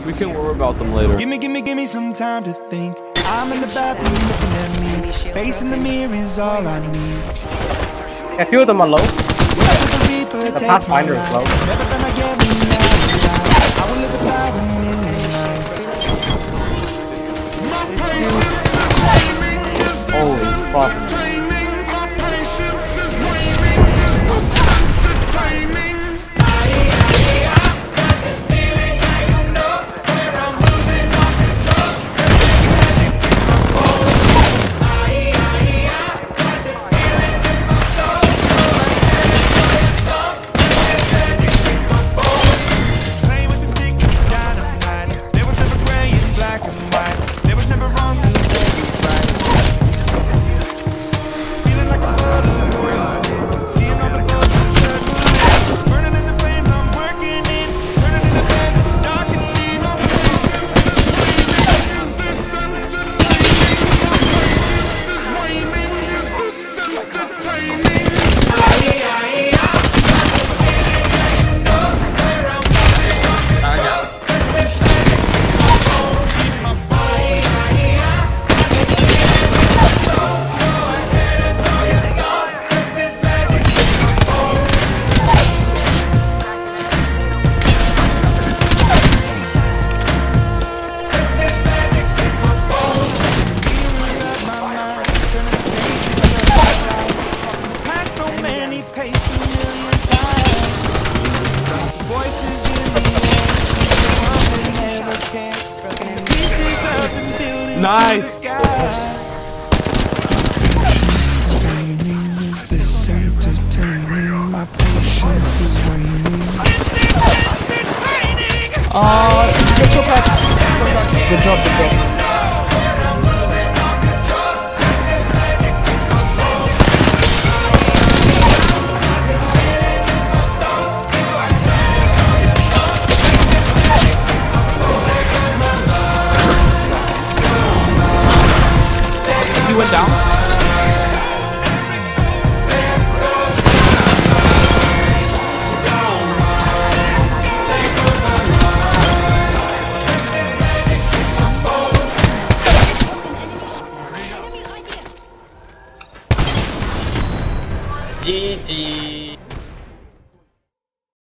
We can worry about them later. Give me some time to think. I'm in the bathroom looking at me. Facing the mirror is all I need. A few of them are low. The Pathfinder is low. Never gonna get me out of life. I will live 1,000 million lives. Holy fuck. Nice! Is this entertaining? My patience is waning. Good job, good job. He went down.